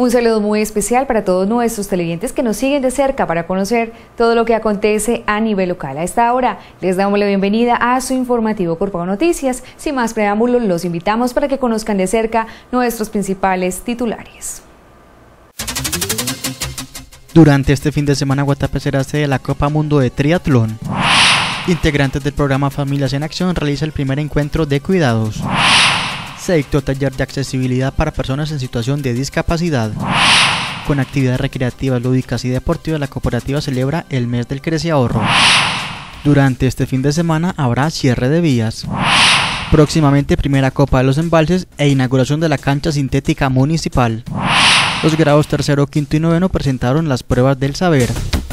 Un saludo muy especial para todos nuestros televidentes que nos siguen de cerca para conocer todo lo que acontece a nivel local. A esta hora les damos la bienvenida a su informativo Corpago Noticias. Sin más preámbulos, los invitamos para que conozcan de cerca nuestros principales titulares. Durante este fin de semana, Guatapé será sede de la Copa Mundo de Triatlón. Integrantes del programa Familias en Acción realizan el primer encuentro de cuidados. Se dictó taller de accesibilidad para personas en situación de discapacidad. Con actividades recreativas, lúdicas y deportivas, la cooperativa celebra el mes del Creciahorro. Durante este fin de semana habrá cierre de vías. Próximamente primera Copa de los Embalses e inauguración de la cancha sintética municipal. Los grados tercero, quinto y noveno presentaron las pruebas del saber.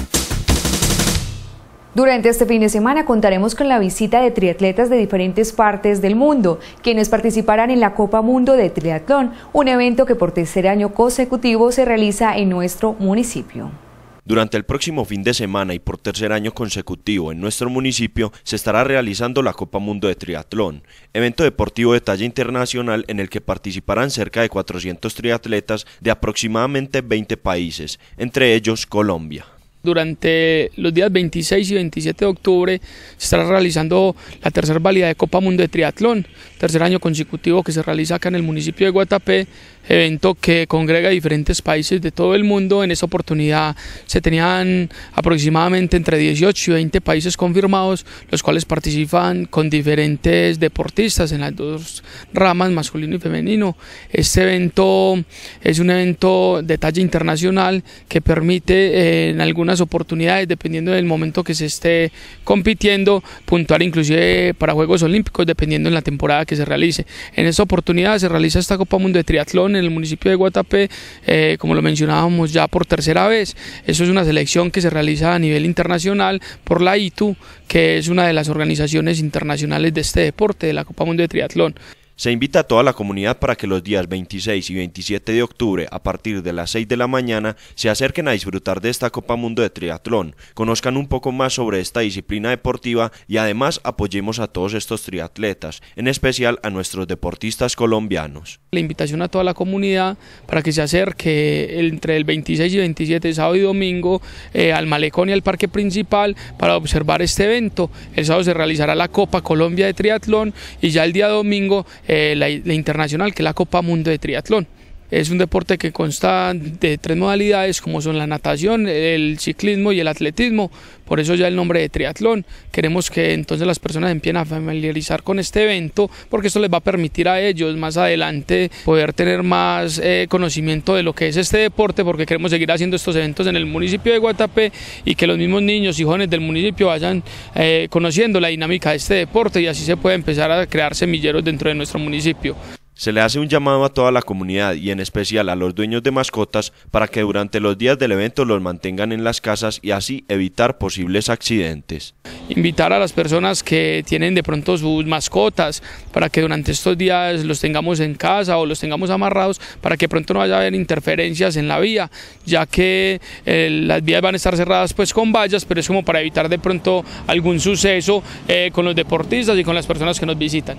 Durante este fin de semana contaremos con la visita de triatletas de diferentes partes del mundo, quienes participarán en la Copa Mundo de Triatlón, un evento que por tercer año consecutivo se realiza en nuestro municipio. Durante el próximo fin de semana y por tercer año consecutivo en nuestro municipio se estará realizando la Copa Mundo de Triatlón, evento deportivo de talla internacional en el que participarán cerca de 400 triatletas de aproximadamente 20 países, entre ellos Colombia. Durante los días 26 y 27 de octubre se estará realizando la tercera válida de Copa Mundo de Triatlón, tercer año consecutivo que se realiza acá en el municipio de Guatapé, evento que congrega diferentes países de todo el mundo. En esta oportunidad se tenían aproximadamente entre 18 y 20 países confirmados, los cuales participan con diferentes deportistas en las dos ramas, masculino y femenino. Este evento es un evento de talla internacional que permite en algunas oportunidades, dependiendo del momento que se esté compitiendo, puntuar inclusive para Juegos Olímpicos, dependiendo en la temporada que se realice. En esta oportunidad se realiza esta Copa Mundo de Triatlón en el municipio de Guatapé, como lo mencionábamos ya por tercera vez. Eso es una selección que se realiza a nivel internacional por la ITU, que es una de las organizaciones internacionales de este deporte, de la Copa Mundo de Triatlón. Se invita a toda la comunidad para que los días 26 y 27 de octubre, a partir de las 6 de la mañana, se acerquen a disfrutar de esta Copa Mundo de Triatlón, conozcan un poco más sobre esta disciplina deportiva y además apoyemos a todos estos triatletas, en especial a nuestros deportistas colombianos. La invitación a toda la comunidad para que se acerque entre el 26 y 27, sábado y domingo, al malecón y al parque principal para observar este evento. El sábado se realizará la Copa Colombia de Triatlón y ya el día domingo la internacional, que es la Copa Mundo de Triatlón. Es un deporte que consta de tres modalidades, como son la natación, el ciclismo y el atletismo, por eso ya el nombre de triatlón. Queremos que entonces las personas empiecen a familiarizar con este evento, porque esto les va a permitir a ellos más adelante poder tener más conocimiento de lo que es este deporte, porque queremos seguir haciendo estos eventos en el municipio de Guatapé y que los mismos niños y jóvenes del municipio vayan conociendo la dinámica de este deporte y así se puede empezar a crear semilleros dentro de nuestro municipio. Se le hace un llamado a toda la comunidad y en especial a los dueños de mascotas para que durante los días del evento los mantengan en las casas y así evitar posibles accidentes. Invitar a las personas que tienen de pronto sus mascotas para que durante estos días los tengamos en casa o los tengamos amarrados para que pronto no vaya a haber interferencias en la vía, ya que las vías van a estar cerradas pues con vallas, pero es como para evitar de pronto algún suceso con los deportistas y con las personas que nos visitan.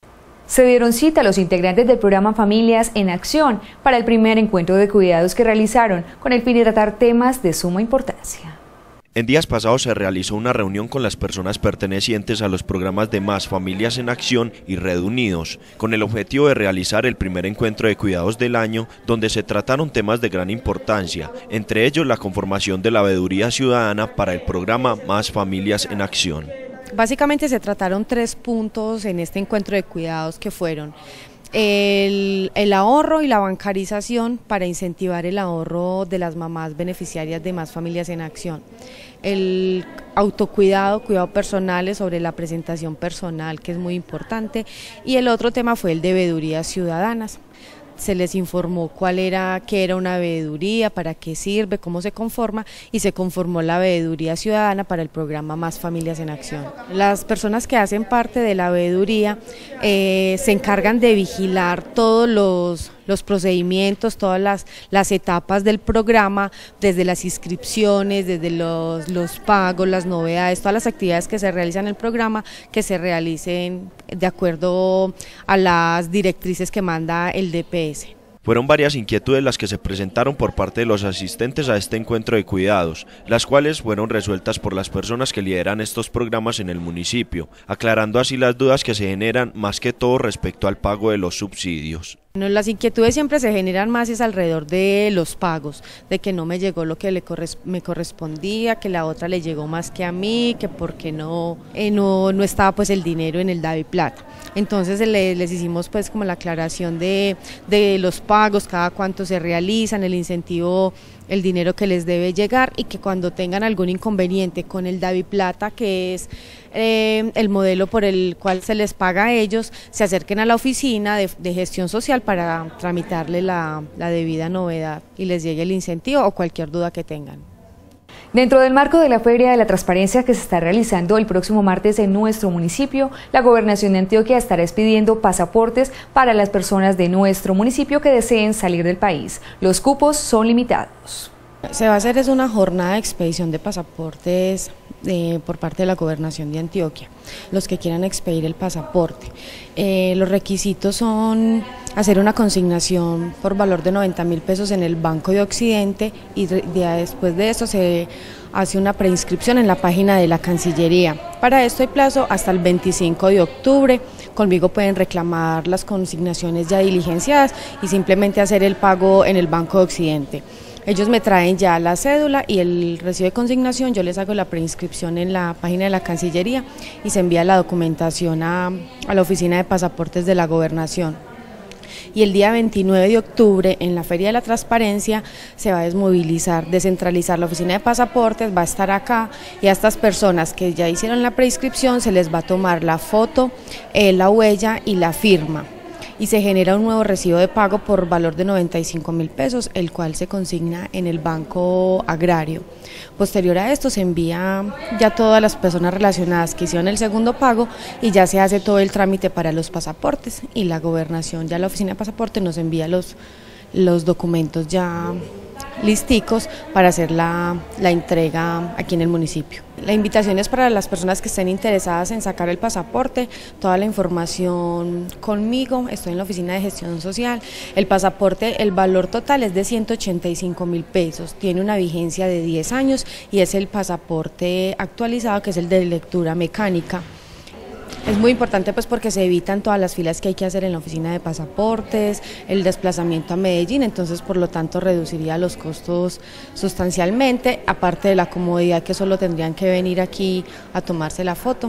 Se dieron cita a los integrantes del programa Familias en Acción para el primer encuentro de cuidados que realizaron con el fin de tratar temas de suma importancia. En días pasados se realizó una reunión con las personas pertenecientes a los programas de Más Familias en Acción y Red Unidos, con el objetivo de realizar el primer encuentro de cuidados del año, donde se trataron temas de gran importancia, entre ellos la conformación de la veeduría ciudadana para el programa Más Familias en Acción. Básicamente se trataron 3 puntos en este encuentro de cuidados que fueron el ahorro y la bancarización para incentivar el ahorro de las mamás beneficiarias de Más Familias en Acción, el autocuidado, cuidado personal sobre la presentación personal, que es muy importante, y el otro tema fue el de veedurías ciudadanas. Se les informó qué era una veeduría, para qué sirve, cómo se conforma, y se conformó la veeduría ciudadana para el programa Más Familias en Acción. Las personas que hacen parte de la veeduría se encargan de vigilar todos los procedimientos, todas las etapas del programa, desde las inscripciones, desde los pagos, las novedades, todas las actividades que se realizan en el programa, que se realicen de acuerdo a las directrices que manda el DPS. Fueron varias inquietudes las que se presentaron por parte de los asistentes a este encuentro de cuidados, las cuales fueron resueltas por las personas que lideran estos programas en el municipio, aclarando así las dudas que se generan más que todo respecto al pago de los subsidios. Bueno, las inquietudes siempre se generan más es alrededor de los pagos, de que no me llegó lo que me correspondía, que la otra le llegó más que a mí, que porque no estaba pues el dinero en el DaviPlata. Entonces les hicimos pues como la aclaración de los pagos, cada cuánto se realizan, el incentivo, el dinero que les debe llegar, y que cuando tengan algún inconveniente con el DaviPlata, que es el modelo por el cual se les paga a ellos, se acerquen a la oficina de gestión social para tramitarle la debida novedad y les llegue el incentivo o cualquier duda que tengan. Dentro del marco de la Feria de la Transparencia que se está realizando el próximo martes en nuestro municipio, la Gobernación de Antioquia estará expidiendo pasaportes para las personas de nuestro municipio que deseen salir del país. Los cupos son limitados. Se va a hacer una jornada de expedición de pasaportes por parte de la Gobernación de Antioquia, los que quieran expedir el pasaporte. Los requisitos son hacer una consignación por valor de 90.000 pesos en el Banco de Occidente, y después de eso se hace una preinscripción en la página de la Cancillería. Para esto hay plazo hasta el 25 de octubre. Conmigo pueden reclamar las consignaciones ya diligenciadas y simplemente hacer el pago en el Banco de Occidente. Ellos me traen ya la cédula y el recibo de consignación, yo les hago la preinscripción en la página de la Cancillería y se envía la documentación a la oficina de pasaportes de la Gobernación. Y el día 29 de octubre, en la Feria de la Transparencia, se va a descentralizar la oficina de pasaportes, va a estar acá, y a estas personas que ya hicieron la preinscripción se les va a tomar la foto, la huella y la firma. Y se genera un nuevo recibo de pago por valor de 95.000 pesos, el cual se consigna en el Banco Agrario. Posterior a esto se envía ya todas las personas relacionadas que hicieron el segundo pago y ya se hace todo el trámite para los pasaportes, y la Gobernación, ya la oficina de pasaporte nos envía los documentos ya listicos para hacer la entrega aquí en el municipio. La invitación es para las personas que estén interesadas en sacar el pasaporte, toda la información conmigo, estoy en la oficina de gestión social. El pasaporte, el valor total es de 185.000 pesos, tiene una vigencia de 10 años y es el pasaporte actualizado, que es el de lectura mecánica. Es muy importante pues porque se evitan todas las filas que hay que hacer en la oficina de pasaportes, el desplazamiento a Medellín, entonces por lo tanto reduciría los costos sustancialmente, aparte de la comodidad que solo tendrían que venir aquí a tomarse la foto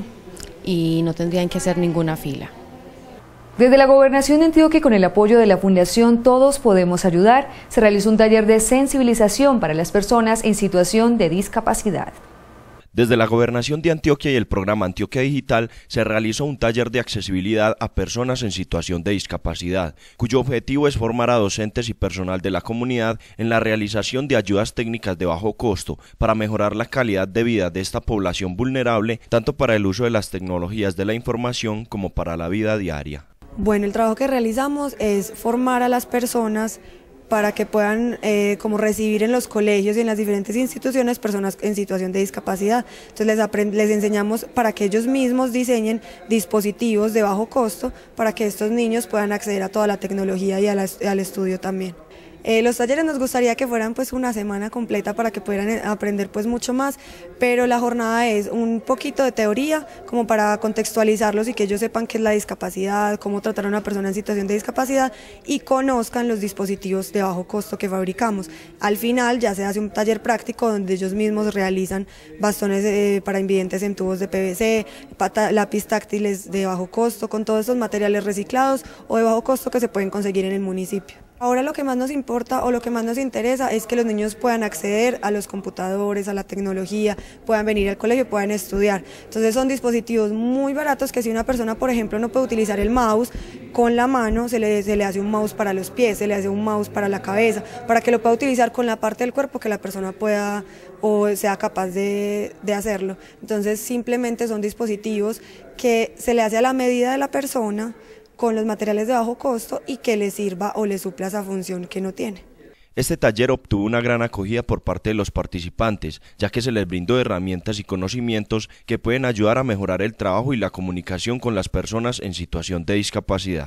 y no tendrían que hacer ninguna fila. Desde la Gobernación de Antioquia, con el apoyo de la Fundación Todos Podemos Ayudar, se realizó un taller de sensibilización para las personas en situación de discapacidad. Desde la Gobernación de Antioquia y el programa Antioquia Digital se realizó un taller de accesibilidad a personas en situación de discapacidad, cuyo objetivo es formar a docentes y personal de la comunidad en la realización de ayudas técnicas de bajo costo para mejorar la calidad de vida de esta población vulnerable, tanto para el uso de las tecnologías de la información como para la vida diaria. Bueno, el trabajo que realizamos es formar a las personas para que puedan como recibir en los colegios y en las diferentes instituciones personas en situación de discapacidad. Entonces les enseñamos para que ellos mismos diseñen dispositivos de bajo costo para que estos niños puedan acceder a toda la tecnología y al estudio también. Los talleres nos gustaría que fueran pues una semana completa para que pudieran aprender pues mucho más, pero la jornada es un poquito de teoría como para contextualizarlos y que ellos sepan qué es la discapacidad, cómo tratar a una persona en situación de discapacidad y conozcan los dispositivos de bajo costo que fabricamos. Al final ya se hace un taller práctico donde ellos mismos realizan bastones para invidentes en tubos de PVC, lápiz táctiles de bajo costo, con todos estos materiales reciclados o de bajo costo que se pueden conseguir en el municipio. Ahora lo que más nos importa o lo que más nos interesa es que los niños puedan acceder a los computadores, a la tecnología, puedan venir al colegio, puedan estudiar. Entonces son dispositivos muy baratos que si una persona, por ejemplo, no puede utilizar el mouse con la mano, se le hace un mouse para los pies, se le hace un mouse para la cabeza, para que lo pueda utilizar con la parte del cuerpo que la persona pueda o sea capaz de hacerlo. Entonces simplemente son dispositivos que se le hace a la medida de la persona, con los materiales de bajo costo y que le sirva o le supla esa función que no tiene. Este taller obtuvo una gran acogida por parte de los participantes, ya que se les brindó herramientas y conocimientos que pueden ayudar a mejorar el trabajo y la comunicación con las personas en situación de discapacidad.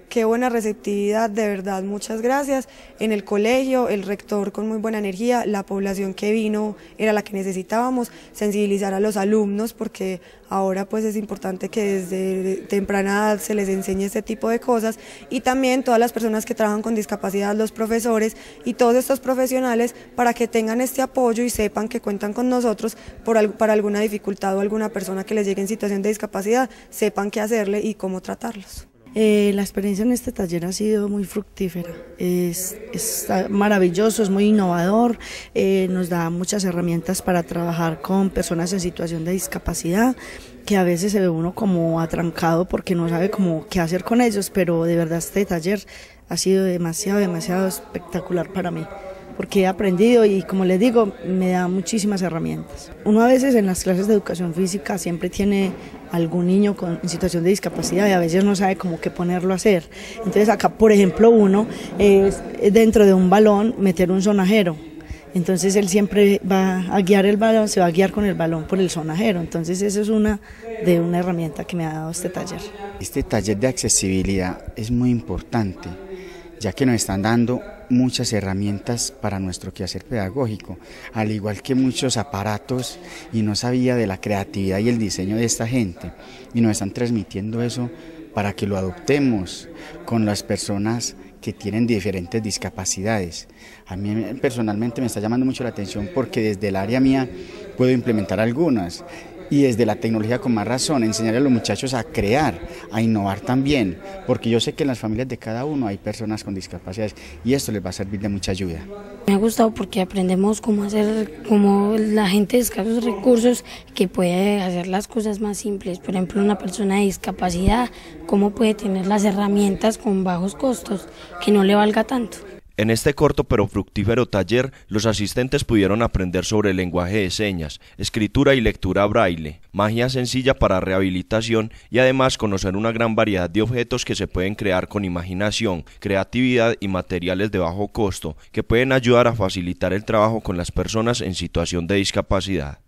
qué buena receptividad, de verdad, muchas gracias. En el colegio, el rector con muy buena energía, la población que vino era la que necesitábamos, sensibilizar a los alumnos, porque ahora pues es importante que desde temprana edad se les enseñe este tipo de cosas, y también todas las personas que trabajan con discapacidad, los profesores y todos estos profesionales, para que tengan este apoyo y sepan que cuentan con nosotros para alguna dificultad o alguna persona que les llegue en situación de discapacidad, sepan qué hacerle y cómo tratarlos. La experiencia en este taller ha sido muy fructífera, es maravilloso, es muy innovador, nos da muchas herramientas para trabajar con personas en situación de discapacidad, que a veces se ve uno como atrancado porque no sabe cómo qué hacer con ellos, pero de verdad este taller ha sido demasiado espectacular para mí, porque he aprendido y, como les digo, me da muchísimas herramientas. Uno a veces en las clases de educación física siempre tiene algún niño en situación de discapacidad y a veces no sabe cómo qué ponerlo a hacer. Entonces acá, por ejemplo, uno es dentro de un balón meter un sonajero. Entonces él siempre va a guiar el balón, se va a guiar con el balón por el sonajero. Entonces eso es una herramienta que me ha dado este taller. Este taller de accesibilidad es muy importante, ya que nos están dando muchas herramientas para nuestro quehacer pedagógico, al igual que muchos aparatos, y no sabía de la creatividad y el diseño de esta gente, y nos están transmitiendo eso para que lo adoptemos con las personas que tienen diferentes discapacidades. A mí personalmente me está llamando mucho la atención porque desde el área mía puedo implementar algunas, y desde la tecnología con más razón, enseñarle a los muchachos a crear, a innovar también, porque yo sé que en las familias de cada uno hay personas con discapacidades y esto les va a servir de mucha ayuda. Me ha gustado porque aprendemos cómo hacer, como la gente de escasos recursos que puede hacer las cosas más simples. Por ejemplo, una persona de discapacidad, cómo puede tener las herramientas con bajos costos, que no le valga tanto. En este corto pero fructífero taller, los asistentes pudieron aprender sobre lenguaje de señas, escritura y lectura braille, magia sencilla para rehabilitación y además conocer una gran variedad de objetos que se pueden crear con imaginación, creatividad y materiales de bajo costo, que pueden ayudar a facilitar el trabajo con las personas en situación de discapacidad.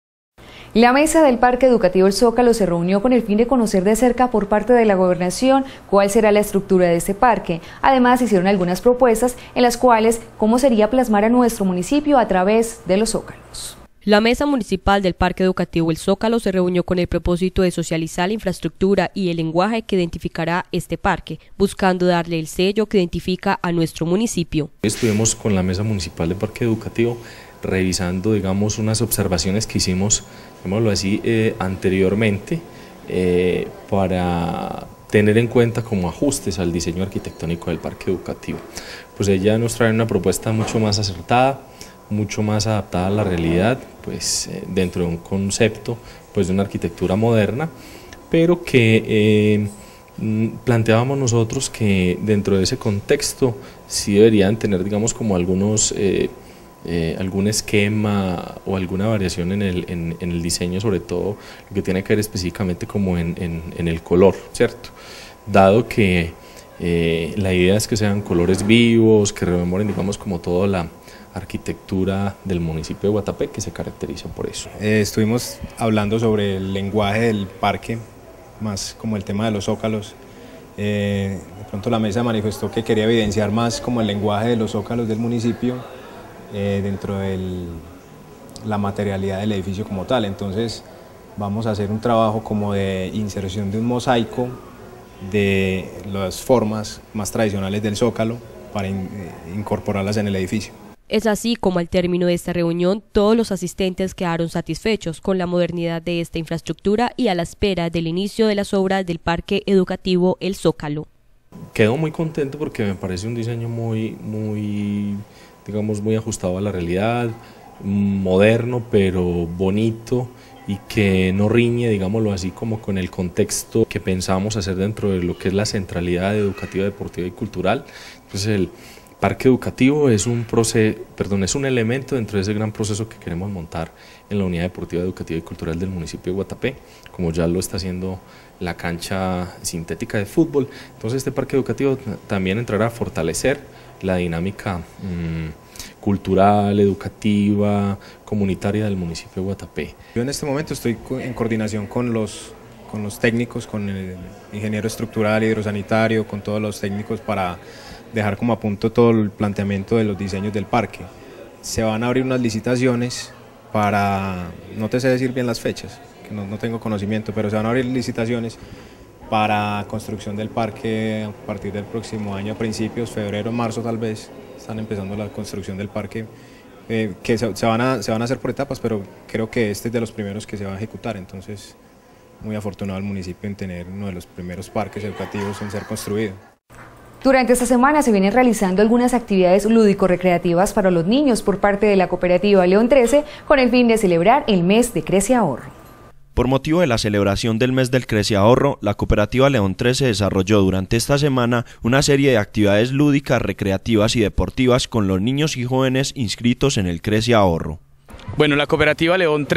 La mesa del Parque Educativo El Zócalo se reunió con el fin de conocer de cerca por parte de la Gobernación cuál será la estructura de este parque. Además, hicieron algunas propuestas en las cuales cómo sería plasmar a nuestro municipio a través de los zócalos. La Mesa Municipal del Parque Educativo El Zócalo se reunió con el propósito de socializar la infraestructura y el lenguaje que identificará este parque, buscando darle el sello que identifica a nuestro municipio. Estuvimos con la Mesa Municipal del Parque Educativo revisando, digamos, unas observaciones que hicimos, digámoslo así, anteriormente para tener en cuenta como ajustes al diseño arquitectónico del parque educativo. Pues ella nos trae una propuesta mucho más acertada, mucho más adaptada a la realidad, pues dentro de un concepto pues de una arquitectura moderna, pero que planteábamos nosotros que dentro de ese contexto sí deberían tener, digamos, como algún esquema o alguna variación en el diseño, sobre todo lo que tiene que ver específicamente como en el color, ¿cierto? Dado que la idea es que sean colores vivos, que rememoren, digamos, como toda la arquitectura del municipio de Guatapé, que se caracteriza por eso. Estuvimos hablando sobre el lenguaje del parque, más como el tema de los zócalos. De pronto la mesa manifestó que quería evidenciar más como el lenguaje de los zócalos del municipio dentro de la materialidad del edificio como tal. Entonces vamos a hacer un trabajo como de inserción de un mosaico de las formas más tradicionales del zócalo para incorporarlas en el edificio. Es así como al término de esta reunión todos los asistentes quedaron satisfechos con la modernidad de esta infraestructura y a la espera del inicio de las obras del Parque Educativo El Zócalo. Quedo muy contento porque me parece un diseño digamos, muy ajustado a la realidad, moderno pero bonito y que no riñe, digámoslo así, como con el contexto que pensamos hacer dentro de lo que es la centralidad educativa, deportiva y cultural. Entonces el parque educativo es un elemento dentro de ese gran proceso que queremos montar en la unidad deportiva, educativa y cultural del municipio de Guatapé, como ya lo está haciendo la cancha sintética de fútbol. Entonces este parque educativo también entrará a fortalecer la dinámica cultural, educativa, comunitaria del municipio de Guatapé. Yo en este momento estoy en coordinación con los los técnicos, con el ingeniero estructural, hidrosanitario, con todos los técnicos para dejar como a punto todo el planteamiento de los diseños del parque. Se van a abrir unas licitaciones para, no te sé decir bien las fechas, que no tengo conocimiento, pero se van a abrir licitaciones para construcción del parque a partir del próximo año, a principios, febrero, marzo tal vez, están empezando la construcción del parque, que se van a hacer por etapas, pero creo que este es de los primeros que se va a ejecutar, entonces muy afortunado el municipio en tener uno de los primeros parques educativos en ser construido. Durante esta semana se vienen realizando algunas actividades lúdico-recreativas para los niños por parte de la cooperativa León 13 con el fin de celebrar el mes de Crece Ahorro. Por motivo de la celebración del mes del Crece Ahorro, la cooperativa León 13 desarrolló durante esta semana una serie de actividades lúdicas, recreativas y deportivas con los niños y jóvenes inscritos en el Crece Ahorro. Bueno, la cooperativa León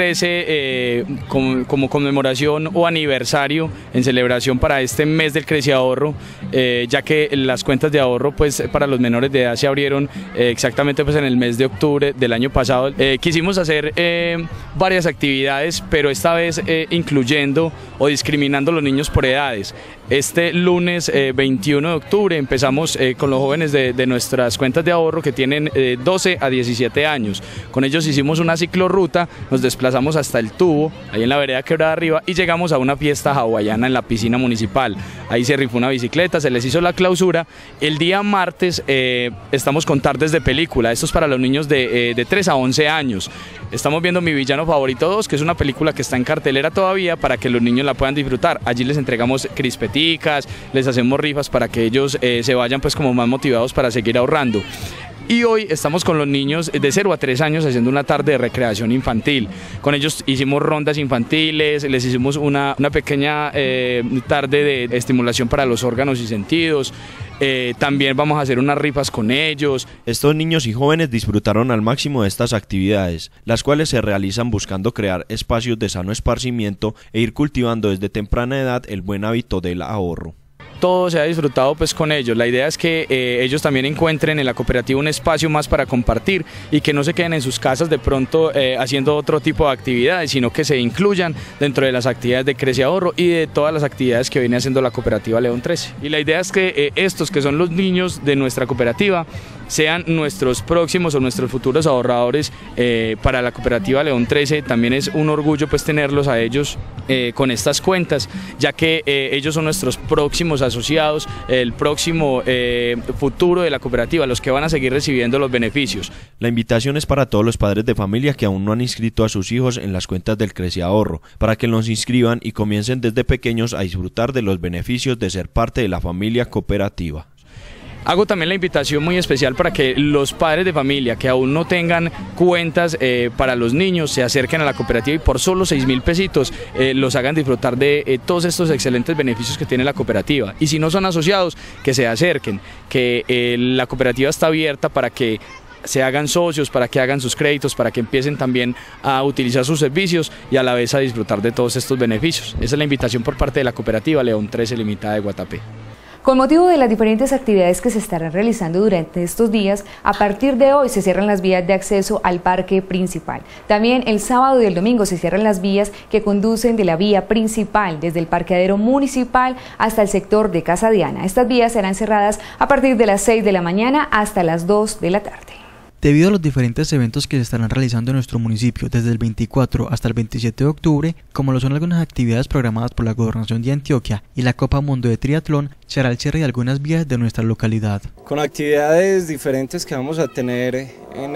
13 como conmemoración o aniversario en celebración para este mes del Crece Ahorro, ya que las cuentas de ahorro pues para los menores de edad se abrieron exactamente pues en el mes de octubre del año pasado. Quisimos hacer varias actividades, pero esta vez incluyendo o discriminando a los niños por edades. Este lunes 21 de octubre empezamos con los jóvenes de nuestras cuentas de ahorro que tienen 12 a 17 años. Con ellos hicimos una ciclorruta, nos desplazamos hasta el tubo, ahí en la vereda Quebrada Arriba, y llegamos a una fiesta hawaiana en la piscina municipal. Ahí se rifó una bicicleta, se les hizo la clausura. El día martes estamos con tardes de película, esto es para los niños de 3 a 11 años. Estamos viendo Mi Villano Favorito 2, que es una película que está en cartelera todavía para que los niños la puedan disfrutar. Allí les entregamos crispeticas, les hacemos rifas para que ellos se vayan pues como más motivados para seguir ahorrando. Y hoy estamos con los niños de 0 a 3 años haciendo una tarde de recreación infantil. Con ellos hicimos rondas infantiles, les hicimos una pequeña tarde de estimulación para los órganos y sentidos. También vamos a hacer unas rifas con ellos. Estos niños y jóvenes disfrutaron al máximo de estas actividades, las cuales se realizan buscando crear espacios de sano esparcimiento e ir cultivando desde temprana edad el buen hábito del ahorro. Todo se ha disfrutado pues con ellos. La idea es que ellos también encuentren en la cooperativa un espacio más para compartir y que no se queden en sus casas de pronto haciendo otro tipo de actividades, sino que se incluyan dentro de las actividades de Crece Ahorro y de todas las actividades que viene haciendo la cooperativa León 13. Y la idea es que estos que son los niños de nuestra cooperativa sean nuestros próximos o nuestros futuros ahorradores para la cooperativa León 13. También es un orgullo pues tenerlos a ellos con estas cuentas, ya que ellos son nuestros próximos asociados, el próximo futuro de la cooperativa, los que van a seguir recibiendo los beneficios. La invitación es para todos los padres de familia que aún no han inscrito a sus hijos en las cuentas del Crece Ahorro, para que los inscriban y comiencen desde pequeños a disfrutar de los beneficios de ser parte de la familia cooperativa. Hago también la invitación muy especial para que los padres de familia que aún no tengan cuentas para los niños se acerquen a la cooperativa y por solo 6.000 pesitos los hagan disfrutar de todos estos excelentes beneficios que tiene la cooperativa. Y si no son asociados, que se acerquen, que la cooperativa está abierta para que se hagan socios, para que hagan sus créditos, para que empiecen también a utilizar sus servicios y a la vez a disfrutar de todos estos beneficios. Esa es la invitación por parte de la cooperativa León 13 Limitada de Guatapé. Con motivo de las diferentes actividades que se estarán realizando durante estos días, a partir de hoy se cierran las vías de acceso al parque principal. También el sábado y el domingo se cierran las vías que conducen de la vía principal, desde el parqueadero municipal hasta el sector de Casa Diana. Estas vías serán cerradas a partir de las 6 de la mañana hasta las 2 de la tarde. Debido a los diferentes eventos que se estarán realizando en nuestro municipio desde el 24 hasta el 27 de octubre, como lo son algunas actividades programadas por la Gobernación de Antioquia y la Copa Mundo de Triatlón, será el cierre de algunas vías de nuestra localidad. Con actividades diferentes que vamos a tener en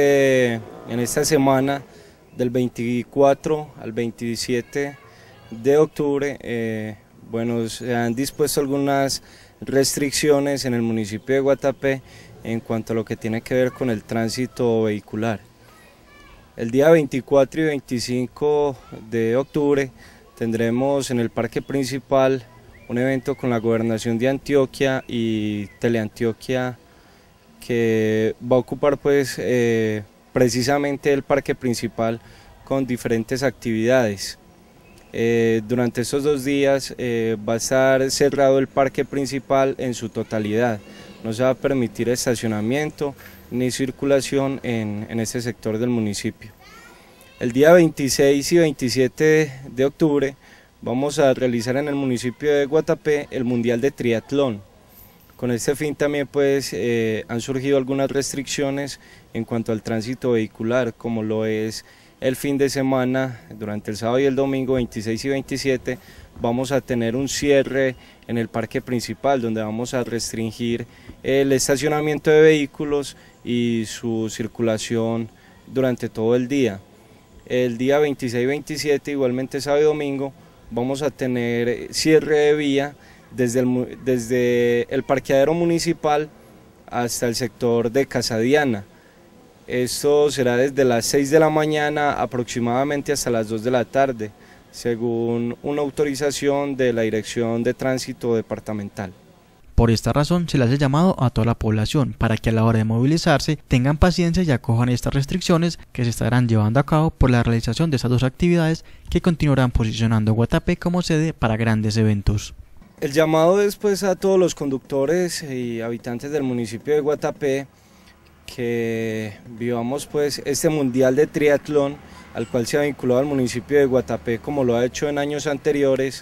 esta semana del 24 al 27 de octubre, bueno, se han dispuesto algunas restricciones en el municipio de Guatapé en cuanto a lo que tiene que ver con el tránsito vehicular. El día 24 y 25 de octubre tendremos en el parque principal un evento con la Gobernación de Antioquia y Teleantioquia que va a ocupar pues precisamente el parque principal con diferentes actividades. Durante estos 2 días va a estar cerrado el parque principal en su totalidad. No se va a permitir estacionamiento ni circulación en este sector del municipio. El día 26 y 27 de octubre vamos a realizar en el municipio de Guatapé el Mundial de Triatlón. Con este fin también pues han surgido algunas restricciones en cuanto al tránsito vehicular, como lo es el fin de semana, durante el sábado y el domingo 26 y 27, vamos a tener un cierre en el parque principal, donde vamos a restringir el estacionamiento de vehículos y su circulación durante todo el día. El día 26 y 27, igualmente sábado y domingo, vamos a tener cierre de vía desde el parqueadero municipal hasta el sector de Casa Diana. Esto será desde las 6 de la mañana aproximadamente hasta las 2 de la tarde, según una autorización de la Dirección de Tránsito Departamental. Por esta razón se le hace llamado a toda la población para que a la hora de movilizarse tengan paciencia y acojan estas restricciones que se estarán llevando a cabo por la realización de estas dos actividades que continuarán posicionando a Guatapé como sede para grandes eventos. El llamado es pues a todos los conductores y habitantes del municipio de Guatapé que vivamos pues este mundial de triatlón al cual se ha vinculado al municipio de Guatapé, como lo ha hecho en años anteriores,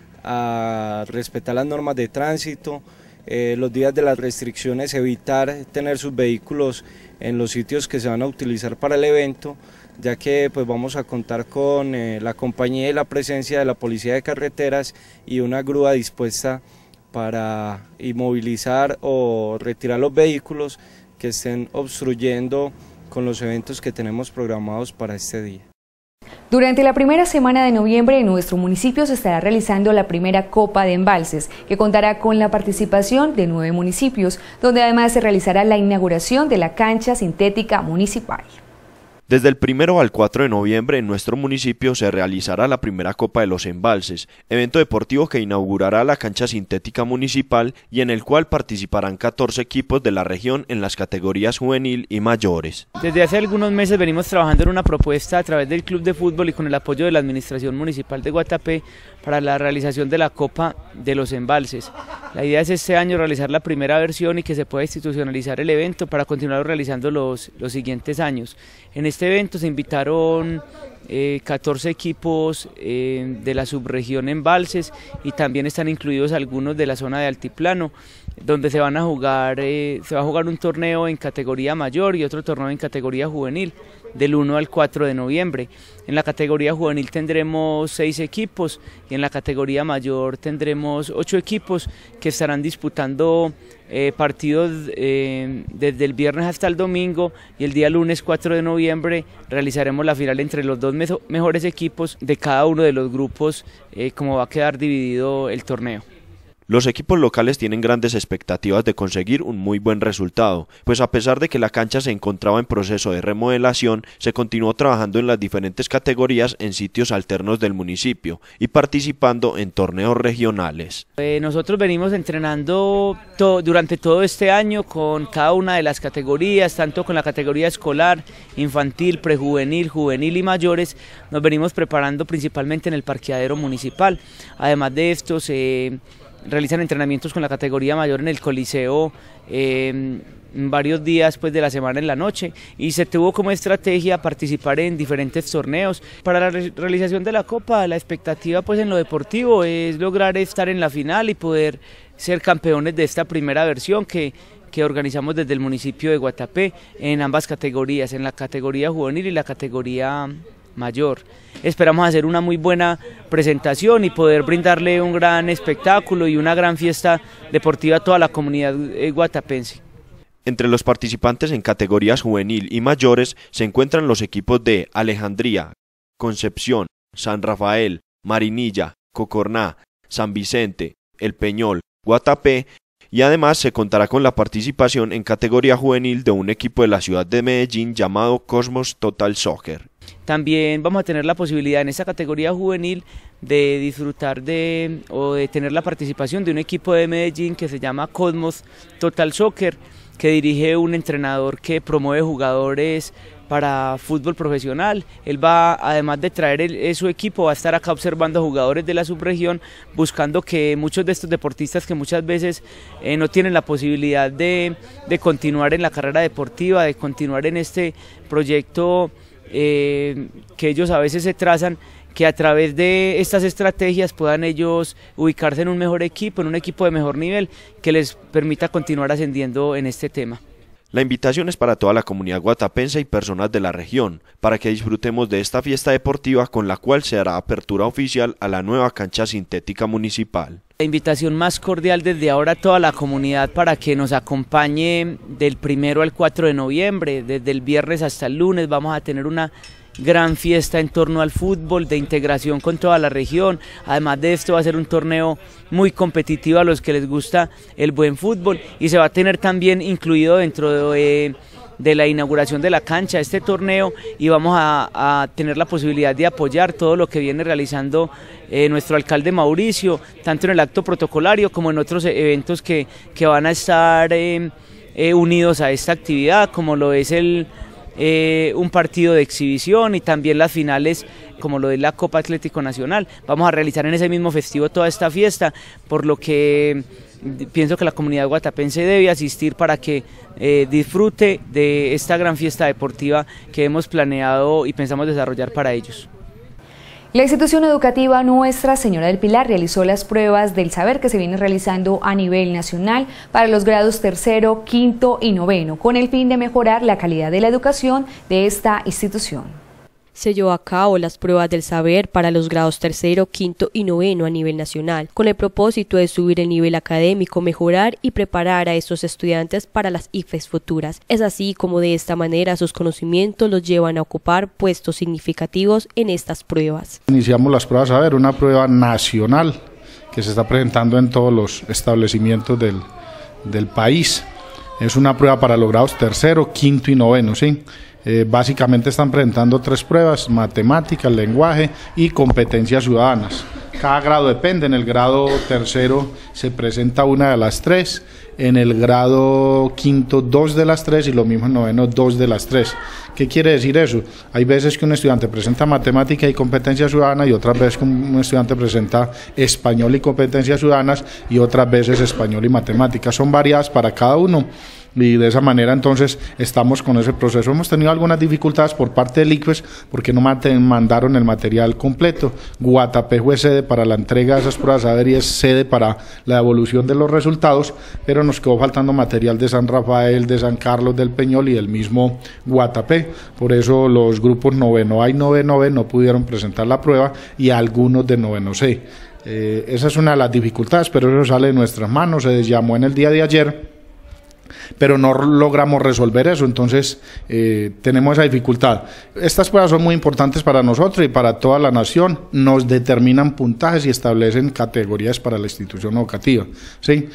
a respetar las normas de tránsito, los días de las restricciones, evitar tener sus vehículos en los sitios que se van a utilizar para el evento, ya que pues vamos a contar con la compañía y la presencia de la Policía de Carreteras y una grúa dispuesta para inmovilizar o retirar los vehículos que estén obstruyendo con los eventos que tenemos programados para este día. Durante la primera semana de noviembre en nuestro municipio se estará realizando la primera Copa de Embalses, que contará con la participación de 9 municipios, donde además se realizará la inauguración de la cancha sintética municipal. Desde el 1 al 4 de noviembre en nuestro municipio se realizará la primera Copa de los Embalses, evento deportivo que inaugurará la cancha sintética municipal y en el cual participarán 14 equipos de la región en las categorías juvenil y mayores. Desde hace algunos meses venimos trabajando en una propuesta a través del Club de Fútbol y con el apoyo de la Administración Municipal de Guatapé para la realización de la Copa de los Embalses. La idea es este año realizar la primera versión y que se pueda institucionalizar el evento para continuar realizando los siguientes años. En este evento se invitaron 14 equipos de la subregión Embalses y también están incluidos algunos de la zona de altiplano, donde se va a jugar un torneo en categoría mayor y otro torneo en categoría juvenil del 1 al 4 de noviembre. En la categoría juvenil tendremos 6 equipos y en la categoría mayor tendremos 8 equipos que estarán disputando partidos desde el viernes hasta el domingo, y el día lunes 4 de noviembre realizaremos la final entre los 2 mejores equipos de cada uno de los grupos, como va a quedar dividido el torneo. Los equipos locales tienen grandes expectativas de conseguir un muy buen resultado, pues a pesar de que la cancha se encontraba en proceso de remodelación, se continuó trabajando en las diferentes categorías en sitios alternos del municipio y participando en torneos regionales. Nosotros venimos entrenando durante todo este año con cada una de las categorías, tanto con la categoría escolar, infantil, prejuvenil, juvenil y mayores. Nos venimos preparando principalmente en el parqueadero municipal. Además de esto realizan entrenamientos con la categoría mayor en el Coliseo varios días pues, de la semana en la noche, y se tuvo como estrategia participar en diferentes torneos. Para la realización de la Copa, la expectativa pues, en lo deportivo es lograr estar en la final y poder ser campeones de esta primera versión que organizamos desde el municipio de Guatapé en ambas categorías, en la categoría juvenil y la categoría mayor. Esperamos hacer una muy buena presentación y poder brindarle un gran espectáculo y una gran fiesta deportiva a toda la comunidad guatapense. Entre los participantes en categorías juvenil y mayores se encuentran los equipos de Alejandría, Concepción, San Rafael, Marinilla, Cocorná, San Vicente, El Peñol, Guatapé, y además se contará con la participación en categoría juvenil de un equipo de la ciudad de Medellín llamado Cosmos Total Soccer. También vamos a tener la posibilidad en esta categoría juvenil de disfrutar o de tener la participación de un equipo de Medellín que se llama Cosmos Total Soccer, que dirige un entrenador que promueve jugadores para fútbol profesional. Él va, además de traer su equipo, va a estar acá observando a jugadores de la subregión, buscando que muchos de estos deportistas que muchas veces no tienen la posibilidad de continuar en la carrera deportiva, de continuar en este proyecto que ellos a veces se trazan, que a través de estas estrategias puedan ellos ubicarse en un mejor equipo, en un equipo de mejor nivel, que les permita continuar ascendiendo en este tema. La invitación es para toda la comunidad guatapense y personas de la región, para que disfrutemos de esta fiesta deportiva con la cual se hará apertura oficial a la nueva cancha sintética municipal. La invitación más cordial desde ahora a toda la comunidad para que nos acompañe del 1 al 4 de noviembre, desde el viernes hasta el lunes vamos a tener una gran fiesta en torno al fútbol, de integración con toda la región. Además de esto va a ser un torneo muy competitivo a los que les gusta el buen fútbol, y se va a tener también incluido dentro de la inauguración de la cancha este torneo, y vamos a tener la posibilidad de apoyar todo lo que viene realizando nuestro alcalde Mauricio, tanto en el acto protocolario como en otros eventos que van a estar unidos a esta actividad, como lo es un partido de exhibición y también las finales como lo es la Copa Atlético Nacional. Vamos a realizar en ese mismo festivo toda esta fiesta, por lo que pienso que la comunidad guatapense debe asistir para que disfrute de esta gran fiesta deportiva que hemos planeado y pensamos desarrollar para ellos. La institución educativa Nuestra Señora del Pilar realizó las pruebas del saber que se viene realizando a nivel nacional para los grados 3º, 5º y 9º, con el fin de mejorar la calidad de la educación de esta institución. Se llevó a cabo las pruebas del saber para los grados 3º, 5º y 9º a nivel nacional, con el propósito de subir el nivel académico, mejorar y preparar a estos estudiantes para las ICFES futuras. Es así como de esta manera sus conocimientos los llevan a ocupar puestos significativos en estas pruebas. Iniciamos las pruebas saber, una prueba nacional que se está presentando en todos los establecimientos del país. Es una prueba para los grados 3º, 5º y 9º, ¿sí? Básicamente están presentando 3 pruebas: matemáticas, lenguaje y competencias ciudadanas. Cada grado depende. En el grado 3º se presenta una de las 3, en el grado 5º 2 de las 3 y lo mismo en 9º 2 de las 3. ¿Qué quiere decir eso? Hay veces que un estudiante presenta matemática y competencia ciudadana, y otras veces que un estudiante presenta español y competencias ciudadanas, y otras veces español y matemáticas. Son variadas para cada uno. Y de esa manera entonces estamos con ese proceso. Hemos tenido algunas dificultades por parte del ICFES porque no mandaron el material completo. Guatapé fue sede para la entrega de esas pruebas saber y es sede para la devolución de los resultados, pero nos quedó faltando material de San Rafael, de San Carlos del Peñol y del mismo Guatapé. Por eso los grupos 9º A y 9º B no pudieron presentar la prueba, y algunos de 9º C. Esa es una de las dificultades, pero eso sale de nuestras manos. Se llamó en el día de ayer, pero no logramos resolver eso, entonces tenemos esa dificultad. Estas pruebas son muy importantes para nosotros y para toda la nación, nos determinan puntajes y establecen categorías para la institución educativa, ¿sí?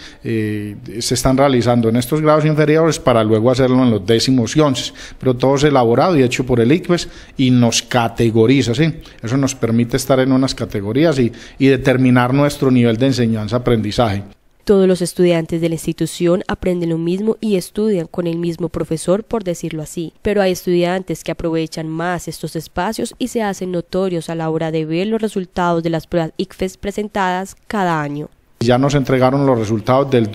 Se están realizando en estos grados inferiores para luego hacerlo en los 10º y 11º, pero todo es elaborado y hecho por el ICFES y nos categoriza, ¿sí? Eso nos permite estar en unas categorías y determinar nuestro nivel de enseñanza-aprendizaje. Todos los estudiantes de la institución aprenden lo mismo y estudian con el mismo profesor, por decirlo así, pero hay estudiantes que aprovechan más estos espacios y se hacen notorios a la hora de ver los resultados de las pruebas ICFES presentadas cada año. Ya nos entregaron los resultados del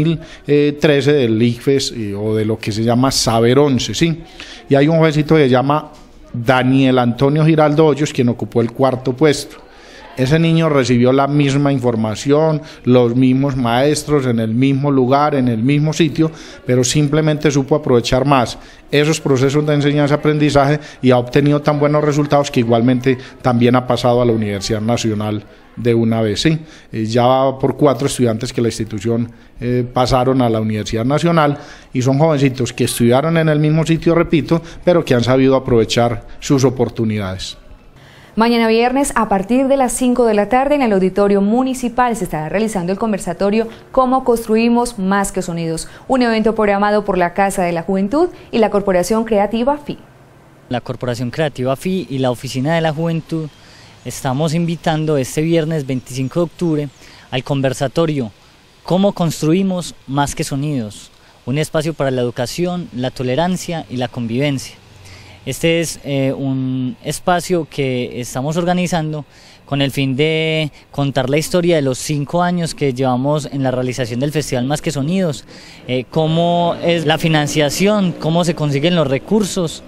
2013 del ICFES o de lo que se llama Saber 11, ¿sí? Y hay un jovencito que se llama Daniel Antonio Giraldo Hoyos, quien ocupó el 4º puesto. Ese niño recibió la misma información, los mismos maestros, en el mismo lugar, en el mismo sitio, pero simplemente supo aprovechar más esos procesos de enseñanza-aprendizaje y ha obtenido tan buenos resultados que igualmente también ha pasado a la Universidad Nacional de una vez, ¿sí? Ya va por 4 estudiantes que la institución pasaron a la Universidad Nacional y son jovencitos que estudiaron en el mismo sitio, repito, pero que han sabido aprovechar sus oportunidades. Mañana viernes, a partir de las 5 de la tarde, en el Auditorio Municipal se estará realizando el conversatorio Cómo construimos más que sonidos, un evento programado por la Casa de la Juventud y la Corporación Creativa FI. La Corporación Creativa FI y la Oficina de la Juventud estamos invitando este viernes 25 de octubre al conversatorio Cómo construimos más que sonidos, un espacio para la educación, la tolerancia y la convivencia. Este es un espacio que estamos organizando con el fin de contar la historia de los 5 años que llevamos en la realización del Festival Más que Sonidos, cómo es la financiación, cómo se consiguen los recursos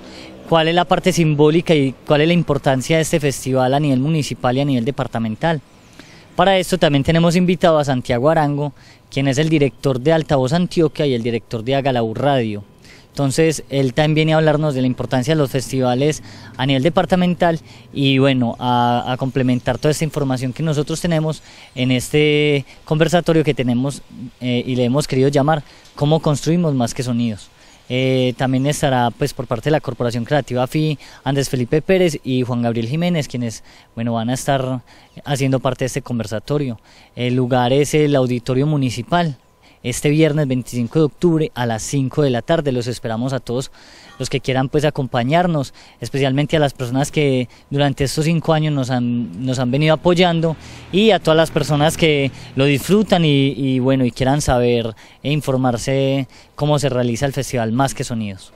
cuál es la parte simbólica y cuál es la importancia de este festival a nivel municipal y a nivel departamental. Para esto también tenemos invitado a Santiago Arango, quien es el director de Altavoz Antioquia y el director de Agalaú Radio. Entonces, él también viene a hablarnos de la importancia de los festivales a nivel departamental y bueno, a complementar toda esta información que nosotros tenemos en este conversatorio que tenemos y le hemos querido llamar ¿Cómo construimos más que sonidos? También estará pues por parte de la Corporación Creativa FI Andrés Felipe Pérez y Juan Gabriel Jiménez, quienes bueno, van a estar haciendo parte de este conversatorio. El lugar es el Auditorio Municipal, este viernes 25 de octubre a las 5 de la tarde. Los esperamos a todos los que quieran pues acompañarnos, especialmente a las personas que durante estos 5 años nos han venido apoyando y a todas las personas que lo disfrutan y bueno, y quieran saber e informarse cómo se realiza el festival Más que Sonidos.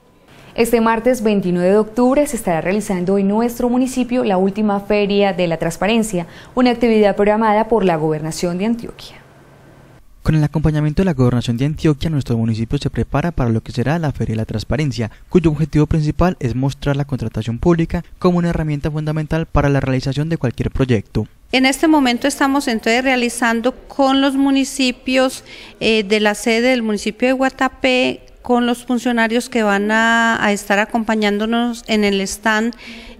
Este martes 29 de octubre se estará realizando en nuestro municipio la última Feria de la Transparencia, una actividad programada por la Gobernación de Antioquia. Con el acompañamiento de la Gobernación de Antioquia, nuestro municipio se prepara para lo que será la Feria de la Transparencia, cuyo objetivo principal es mostrar la contratación pública como una herramienta fundamental para la realización de cualquier proyecto. En este momento estamos entonces realizando con los municipios de la sede del municipio de Guatapé, con los funcionarios que van a estar acompañándonos en el stand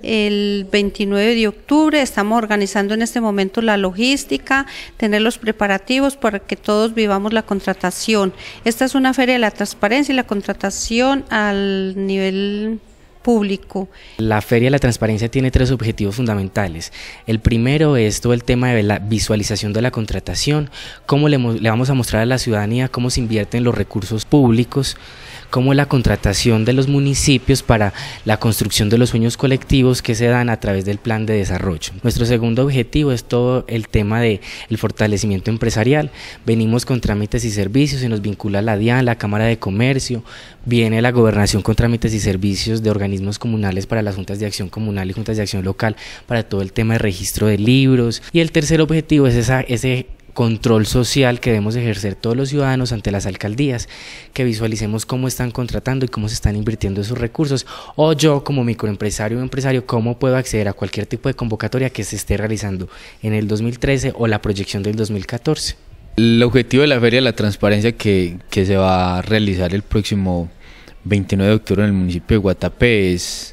el 29 de octubre. Estamos organizando en este momento la logística, tener los preparativos para que todos vivamos la contratación. Esta es una feria de la transparencia y la contratación al nivel público. La Feria de la Transparencia tiene 3 objetivos fundamentales. El primero es todo el tema de la visualización de la contratación, cómo le vamos a mostrar a la ciudadanía cómo se invierten los recursos públicos, cómo la contratación de los municipios para la construcción de los sueños colectivos que se dan a través del plan de desarrollo. Nuestro segundo objetivo es todo el tema del fortalecimiento empresarial. Venimos con trámites y servicios, se nos vincula la DIAN, la Cámara de Comercio, viene la Gobernación con trámites y servicios de organismos comunales para las juntas de acción comunal y juntas de acción local para todo el tema de registro de libros. Y el tercer objetivo es ese control social que debemos ejercer todos los ciudadanos ante las alcaldías, que visualicemos cómo están contratando y cómo se están invirtiendo esos recursos, o yo como microempresario o empresario cómo puedo acceder a cualquier tipo de convocatoria que se esté realizando en el 2013 o la proyección del 2014. El objetivo de la Feria de la Transparencia que se va a realizar el próximo 29 de octubre en el municipio de Guatapé es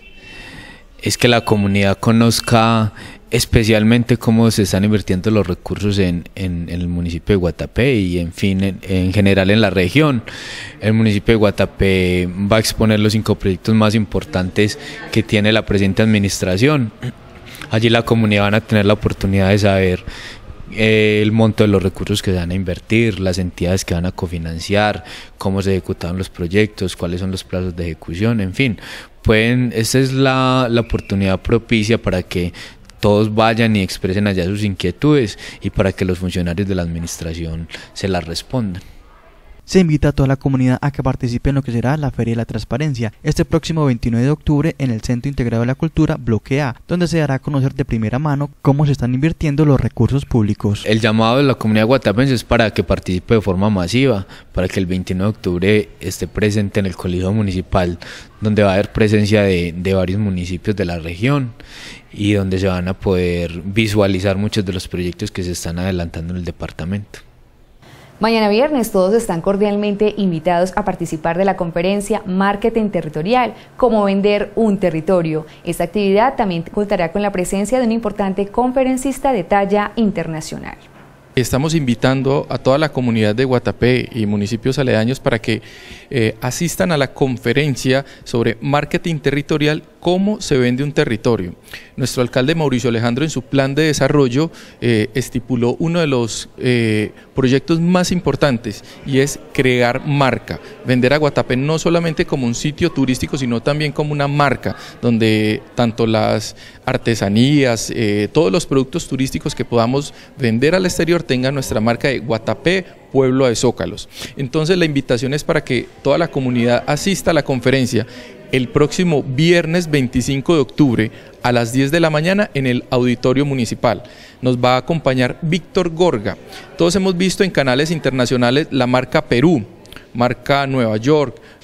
que la comunidad conozca especialmente cómo se están invirtiendo los recursos en el municipio de Guatapé y en general en la región. El municipio de Guatapé va a exponer los 5 proyectos más importantes que tiene la presente administración. Allí la comunidad van a tener la oportunidad de saber el monto de los recursos que se van a invertir, las entidades que van a cofinanciar, cómo se ejecutaron los proyectos, cuáles son los plazos de ejecución, en fin. Esta es la oportunidad propicia para que todos vayan y expresen allá sus inquietudes y para que los funcionarios de la administración se las respondan. Se invita a toda la comunidad a que participe en lo que será la Feria de la Transparencia este próximo 29 de octubre en el Centro Integrado de la Cultura Bloque A, donde se dará a conocer de primera mano cómo se están invirtiendo los recursos públicos. El llamado de la comunidad guatapense es para que participe de forma masiva, para que el 29 de octubre esté presente en el Coliseo Municipal, donde va a haber presencia de varios municipios de la región y donde se van a poder visualizar muchos de los proyectos que se están adelantando en el departamento. Mañana viernes todos están cordialmente invitados a participar de la conferencia Marketing Territorial, cómo vender un territorio. Esta actividad también contará con la presencia de un importante conferencista de talla internacional. Estamos invitando a toda la comunidad de Guatapé y municipios aledaños para que asistan a la conferencia sobre marketing territorial, cómo se vende un territorio. Nuestro alcalde Mauricio Alejandro en su plan de desarrollo estipuló uno de los proyectos más importantes y es crear marca, vender a Guatapé no solamente como un sitio turístico sino también como una marca donde tanto las artesanías, todos los productos turísticos que podamos vender al exterior tengan nuestra marca de Guatapé, pueblo de Zócalos. Entonces la invitación es para que toda la comunidad asista a la conferencia el próximo viernes 25 de octubre a las 10 de la mañana en el Auditorio Municipal. Nos va a acompañar Víctor Gorga. Todos hemos visto en canales internacionales la marca Perú, marca Nueva York,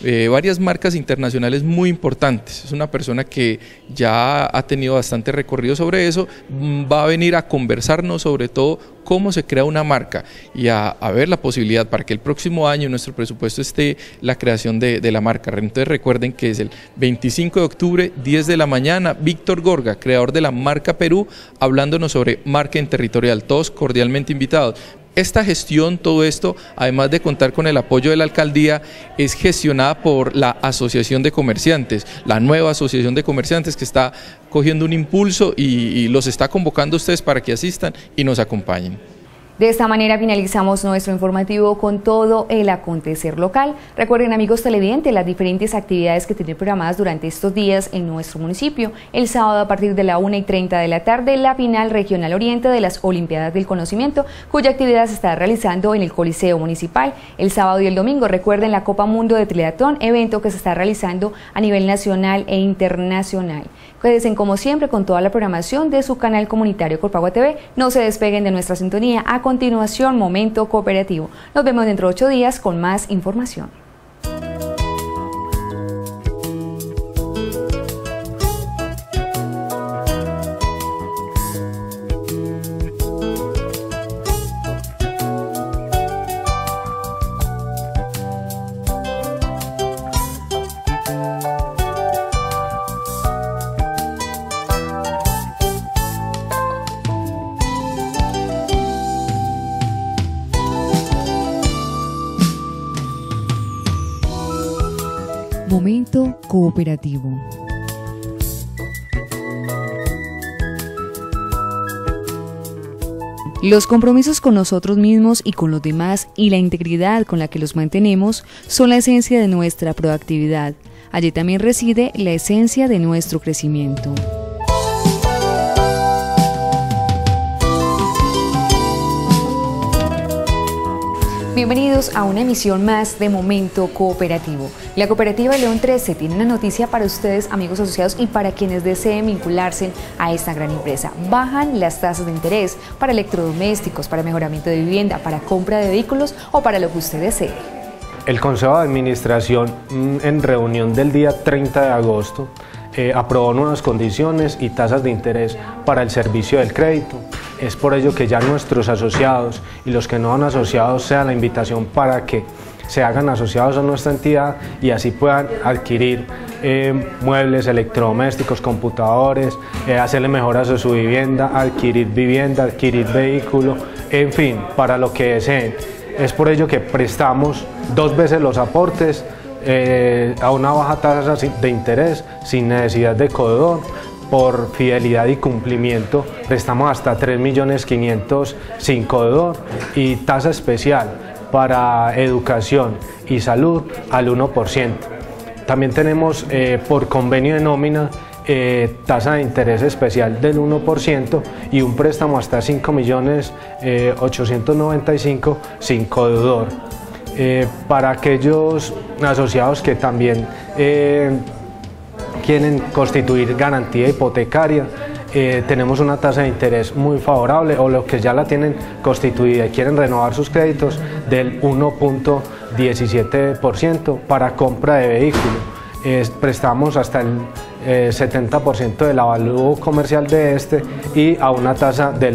varias marcas internacionales muy importantes. Es una persona que ya ha tenido bastante recorrido sobre eso, va a venir a conversarnos sobre todo cómo se crea una marca y a ver la posibilidad para que el próximo año en nuestro presupuesto esté la creación de la marca. Entonces recuerden que es el 25 de octubre, 10 de la mañana, Víctor Gorga, creador de la marca Perú, hablándonos sobre marketing territorial, todos cordialmente invitados. Esta gestión, todo esto, además de contar con el apoyo de la alcaldía, es gestionada por la Asociación de Comerciantes, la nueva Asociación de Comerciantes que está cogiendo un impulso y los está convocando a ustedes para que asistan y nos acompañen. De esta manera finalizamos nuestro informativo con todo el acontecer local. Recuerden, amigos televidentes, las diferentes actividades que tienen programadas durante estos días en nuestro municipio. El sábado a partir de la 1:30 de la tarde, la final regional oriente de las Olimpiadas del Conocimiento, cuya actividad se está realizando en el Coliseo Municipal. El sábado y el domingo, recuerden, la Copa Mundo de Triatlón, evento que se está realizando a nivel nacional e internacional. Quédense como siempre con toda la programación de su canal comunitario Corpagua TV. No se despeguen de nuestra sintonía. A continuación, Momento Cooperativo. Nos vemos dentro de 8 días con más información. Momento Cooperativo. Los compromisos con nosotros mismos y con los demás y la integridad con la que los mantenemos son la esencia de nuestra proactividad. Allí también reside la esencia de nuestro crecimiento. Bienvenidos a una emisión más de Momento Cooperativo. La Cooperativa León 13 tiene una noticia para ustedes, amigos asociados, y para quienes deseen vincularse a esta gran empresa. Bajan las tasas de interés para electrodomésticos, para mejoramiento de vivienda, para compra de vehículos o para lo que usted desee. El Consejo de Administración, en reunión del día 30 de agosto, aprobó nuevas condiciones y tasas de interés para el servicio del crédito. Es por ello que ya nuestros asociados y los que no han asociados sea la invitación para que se hagan asociados a nuestra entidad y así puedan adquirir muebles, electrodomésticos, computadores, hacerle mejoras a su vivienda, adquirir vehículo, en fin, para lo que deseen. Es por ello que prestamos 2 veces los aportes a una baja tasa de interés sin necesidad de codedor. Por fidelidad y cumplimiento prestamos hasta 3.500.000 sin codedor y tasa especial para educación y salud al 1%. También tenemos por convenio de nómina tasa de interés especial del 1% y un préstamo hasta 5.895.000 sin codedor. Para aquellos asociados que también quieren constituir garantía hipotecaria, tenemos una tasa de interés muy favorable, o los que ya la tienen constituida y quieren renovar sus créditos, del 1.17% para compra de vehículo. Prestamos hasta el 70% del avalúo comercial de este y a una tasa del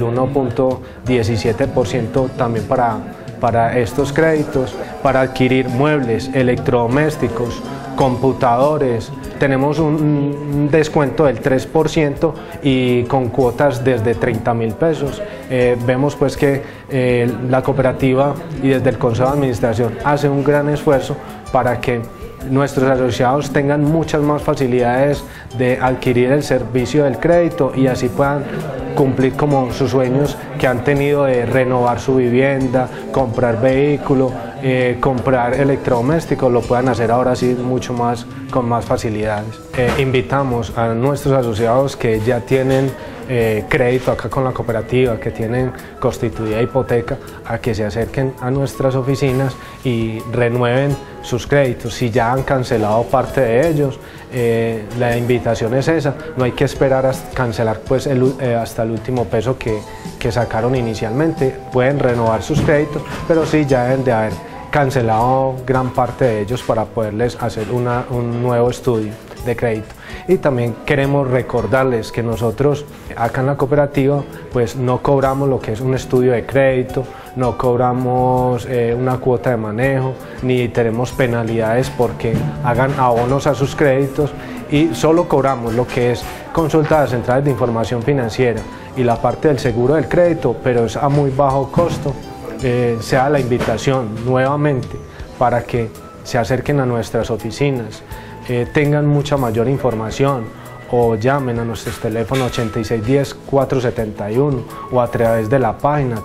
1.17% también para estos créditos. Para adquirir muebles, electrodomésticos, computadores, tenemos un descuento del 3% y con cuotas desde 30.000 pesos. Vemos pues que la cooperativa y desde el Consejo de Administración hace un gran esfuerzo para que nuestros asociados tengan muchas más facilidades de adquirir el servicio del crédito y así puedan cumplir como sus sueños que han tenido de renovar su vivienda, comprar vehículo, comprar electrodomésticos, lo puedan hacer ahora sí mucho más, con más facilidades. Invitamos a nuestros asociados que ya tienen crédito acá con la cooperativa, que tienen constituida hipoteca, a que se acerquen a nuestras oficinas y renueven sus créditos. Si ya han cancelado parte de ellos, la invitación es esa, no hay que esperar a cancelar pues hasta el último peso que sacaron inicialmente, pueden renovar sus créditos, pero sí ya deben de haber cancelado gran parte de ellos para poderles hacer un nuevo estudio de crédito. Y también queremos recordarles que nosotros acá en la cooperativa pues no cobramos lo que es un estudio de crédito, no cobramos una cuota de manejo, ni tenemos penalidades porque hagan abonos a sus créditos, y solo cobramos lo que es consulta de centrales de información financiera y la parte del seguro del crédito, pero es a muy bajo costo. Sea la invitación nuevamente para que se acerquen a nuestras oficinas, tengan mucha mayor información o llamen a nuestros teléfonos 8610-471 o a través de la página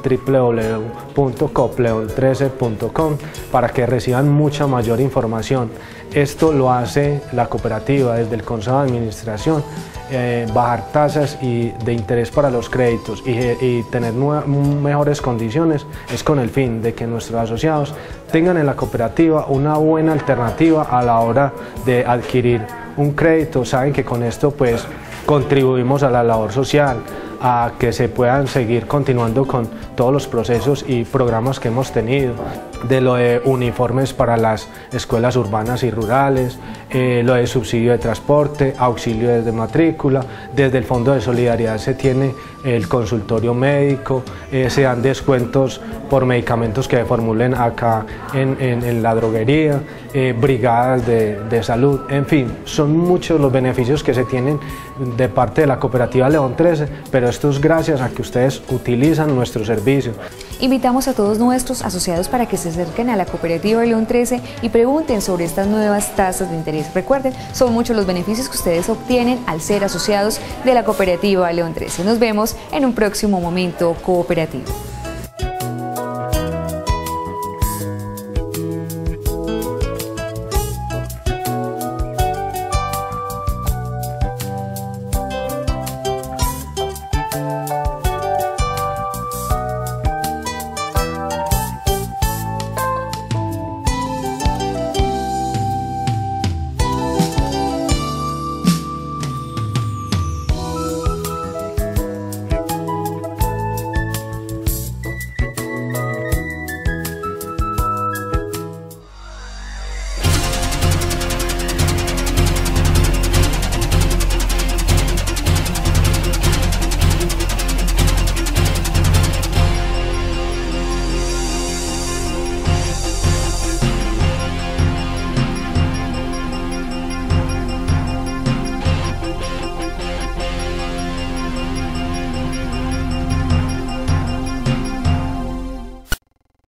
www.copleon13.com para que reciban mucha mayor información. Esto lo hace la cooperativa desde el Consejo de Administración, bajar tasas de interés para los créditos y tener mejores condiciones es con el fin de que nuestros asociados tengan en la cooperativa una buena alternativa a la hora de adquirir un crédito. Saben que con esto pues contribuimos a la labor social, a que se puedan seguir continuando con todos los procesos y programas que hemos tenido, de lo de uniformes para las escuelas urbanas y rurales, lo de subsidio de transporte, auxilio desde matrícula, desde el Fondo de Solidaridad se tiene el consultorio médico, se dan descuentos por medicamentos que formulen acá en la droguería, brigadas de salud, en fin, son muchos los beneficios que se tienen de parte de la cooperativa León 13, pero esto es gracias a que ustedes utilizan nuestro servicio. Invitamos a todos nuestros asociados para que se acerquen a la cooperativa León 13 y pregunten sobre estas nuevas tasas de interés. Recuerden, son muchos los beneficios que ustedes obtienen al ser asociados de la cooperativa León 13. Nos vemos en un próximo Momento Cooperativo.